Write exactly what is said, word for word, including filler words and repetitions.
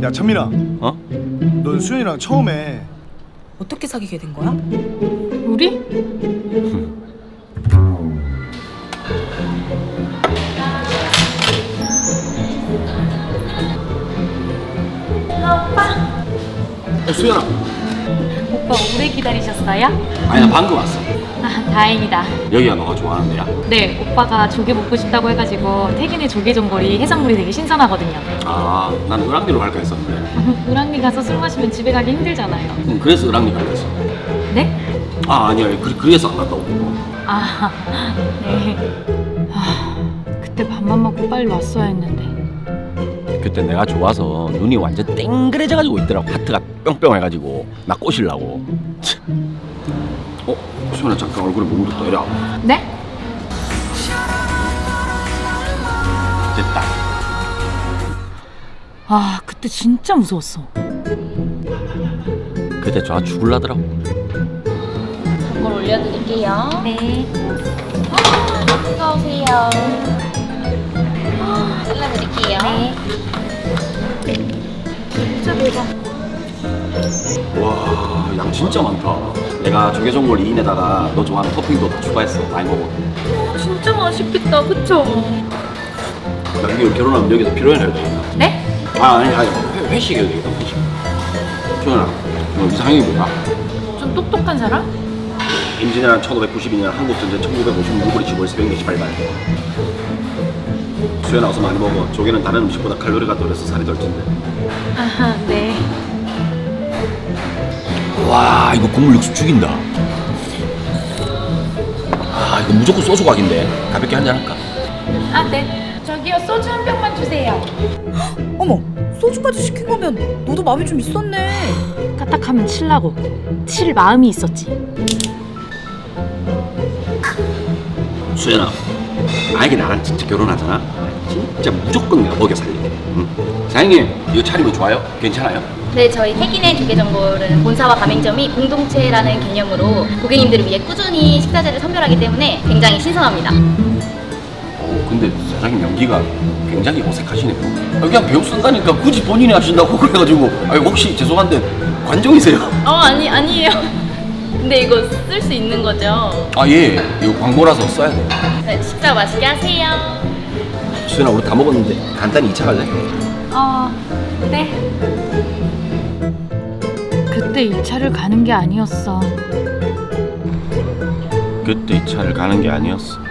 야 찬민아, 어? 넌 수현이랑 처음에 어떻게 사귀게 된 거야? 우리? 어, 수현아. 오빠 오래 기다리셨어요? 아니 나 방금 왔어. 아, 다행이다. 여기가 너가 좋아하는 데야? 네, 오빠가 조개 먹고 싶다고 해가지고 태균의 조개전골이 해산물이 되게 신선하거든요. 아, 난 을왕리로 갈까 했었는데. 을왕리 가서 술 마시면 집에 가기 힘들잖아요. 응, 그래서 을왕리 갈까 했어. 네? 아, 아니야. 그, 그래서 안 갔다 오고. 아, 네. 아, 그때 밥만 먹고 빨리 왔어야 했는데. 그때 내가 좋아서 눈이 완전 땡그레져가지고 있더라고. 하트가 뿅뿅해가지고 나 꼬시려고. 어? 수현아 잠깐 얼굴에 몸 좀 떠이라. 네? 됐다. 아, 그때 진짜 무서웠어. 그때 좋아 죽을라더라고. 전골 올려드릴게요. 네. 뜨거우세요. 잘라드릴게요. 네. 진짜 대박. 와, 양 진짜 많다. 내가 조개전골 이 인에다가 너 좋아하는 토핑도 다 추가했어. 많이 먹어. 진짜 맛있겠다, 그쵸? 나중에 결혼하면 여기서 피로연해야 되겠다. 네? 아, 아니, 아니. 회, 회식 해야 되겠다, 회식. 수현아, 너 이상형이 뭐야? 좀 똑똑한 사람? 임진왜란 천오백구십이 년 한국전쟁 천구백오십육 불이 지고일 새벽 네 시 발발. 수현아 어서 많이 먹어. 조개는 다른 음식보다 칼로리가 덜해서 살이 덜 찐대. 아하, 네. 와, 이거 국물 육수 죽인다. 아, 이거 무조건 소주 각인데. 가볍게 한잔 할까? 아, 네. 저기요, 소주 한 병만 주세요. 어머, 소주까지 시킨 거면 너도 마음이 좀 있었네. 까딱하면 칠라고. 칠 마음이 있었지. 수현아, 만약에 나랑 진짜 결혼하잖아? 진짜 무조건 내가 먹여 살릴게. 응? 사장님, 이거 차리면 좋아요? 괜찮아요? 네, 저희 태균의 조개전골은 본사와 가맹점이 공동체라는 개념으로 고객님들을 위해 꾸준히 식자재를 선별하기 때문에 굉장히 신선합니다. 어, 근데 사장님 연기가 굉장히 어색하시네요. 아, 그냥 배우 쓴다니까 굳이 본인이 하신다고 그래가지고. 아, 혹시 죄송한데 관종이세요? 어, 아니, 아니에요. 근데 이거 쓸 수 있는 거죠? 아, 예. 이거 광고라서 써야 돼요. 네, 식사 맛있게 하세요. 수현아, 우리 다 먹었는데 간단히 이 차 갈래? 어, 네. 그때 이 차를 가는 게 아니었어. 그때 이 차를 가는 게 아니었어.